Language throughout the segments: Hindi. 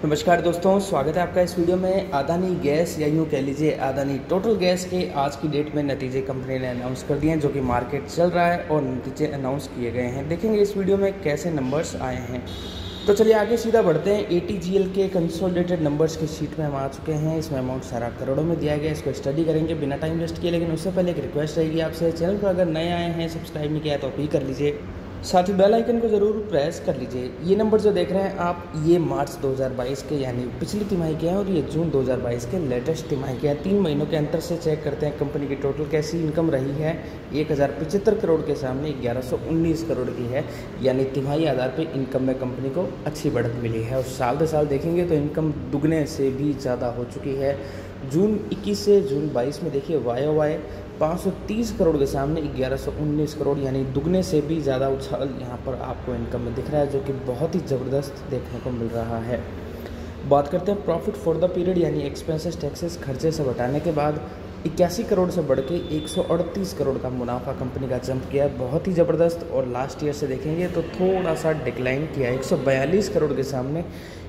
नमस्कार दोस्तों, स्वागत है आपका इस वीडियो में। अदानी गैस या यूँ कह लीजिए अदानी टोटल गैस के आज की डेट में नतीजे कंपनी ने अनाउंस कर दिए हैं, जो कि मार्केट चल रहा है और नतीजे अनाउंस किए गए हैं। देखेंगे इस वीडियो में कैसे नंबर्स आए हैं। तो चलिए आगे सीधा बढ़ते हैं। ATGL के कंसोलिडेटेड नंबर्स की शीट में हम आ चुके हैं। इसमें अमाउंट सारा करोड़ों में दिया गया है। इसको स्टडी करेंगे बिना टाइम वेस्ट किए, लेकिन उससे पहले एक रिक्वेस्ट रहेगी आपसे, चैनल पर अगर नए आए हैं, सब्सक्राइब नहीं किया तो अभी कर लीजिए, साथ ही बेल आइकन को ज़रूर प्रेस कर लीजिए। ये नंबर जो देख रहे हैं आप, ये मार्च 2022 के यानी पिछली तिमाही के हैं और ये जून 2022 के लेटेस्ट तिमाही के हैं। 3 महीनों के अंतर से चेक करते हैं कंपनी की टोटल कैसी इनकम रही है। 1075 करोड़ के सामने 1119 करोड़ की है, यानी तिमाही आधार पे इनकम में कंपनी को अच्छी बढ़त मिली है। और साल दर साल देखेंगे तो इनकम दुगने से भी ज़्यादा हो चुकी है। जून 21 से जून 22 में देखिए YOY 530 करोड़ के सामने 1119 करोड़, यानी दुगने से भी ज़्यादा उछाल यहाँ पर आपको इनकम में दिख रहा है, जो कि बहुत ही ज़बरदस्त देखने को मिल रहा है। बात करते हैं प्रॉफिट फॉर द पीरियड, यानी एक्सपेंसेस टैक्सेस खर्चे से घटाने के बाद 81 करोड़ से बढ़ के 138 करोड़ का मुनाफा कंपनी का जंप किया है, बहुत ही ज़बरदस्त। और लास्ट ईयर से देखेंगे तो थोड़ा सा डिक्लाइन किया है, 142 करोड़ के सामने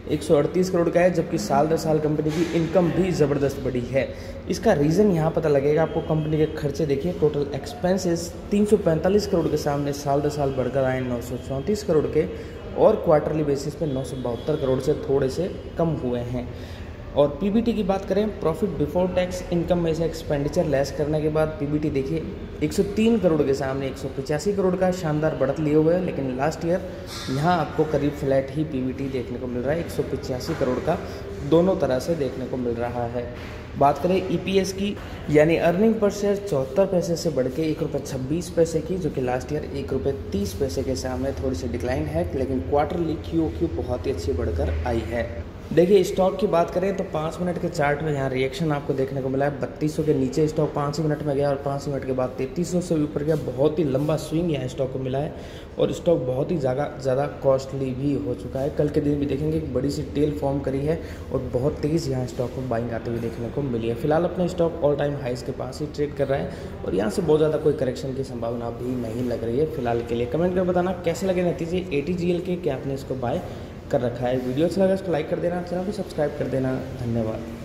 138 करोड़ का है, जबकि साल दर साल कंपनी की इनकम भी ज़बरदस्त बढ़ी है। इसका रीज़न यहाँ पता लगेगा आपको। कंपनी के खर्चे देखिए, टोटल एक्सपेंसेस 345 करोड़ के सामने साल दर साल बढ़कर आए 934 करोड़ के, और क्वार्टरली बेसिस पे 972 करोड़ से थोड़े से कम हुए हैं। और PBT की बात करें, प्रॉफिट बिफोर टैक्स इनकम में से एक्सपेंडिचर लेस करने के बाद PBT देखिए 103 करोड़ के सामने 185 करोड़ का शानदार बढ़त लिए हुए है। लेकिन लास्ट ईयर यहाँ आपको करीब फ्लैट ही PBT देखने को मिल रहा है, 185 करोड़ का दोनों तरह से देखने को मिल रहा है। बात करें EPS की, यानी अर्निंग पर शेयर 74 पैसे से बढ़ के ₹1.26 की, जो कि लास्ट ईयर ₹1.30 के सामने थोड़ी सी डिक्लाइन है, लेकिन क्वार्टरली QOQ बहुत ही अच्छी बढ़कर आई है। देखिए स्टॉक की बात करें तो 5 मिनट के चार्ट में यहाँ रिएक्शन आपको देखने को मिला है। 3200 के नीचे स्टॉक 5 ही मिनट में गया और 5 मिनट के बाद 3300 से ऊपर गया। बहुत ही लंबा स्विंग यहाँ स्टॉक को मिला है और स्टॉक बहुत ही ज़्यादा कॉस्टली भी हो चुका है। कल के दिन भी देखेंगे एक बड़ी सी टेल फॉर्म करी है और बहुत तेज़ यहाँ स्टॉक को बाइंग आते हुए देखने को मिली है। फिलहाल अपने स्टॉक ऑल टाइम हाइस के पास ही ट्रेड कर रहा है और यहाँ से बहुत ज़्यादा कोई करेक्शन की संभावना भी नहीं लग रही है फिलहाल के लिए। कमेंट कर बताना कैसे लगे नतीजे ATGL के, क्या आपने इसको बाय कर रखा है। वीडियो अच्छा लगा इसको लाइक कर देना, चैनल को सब्सक्राइब कर देना। धन्यवाद।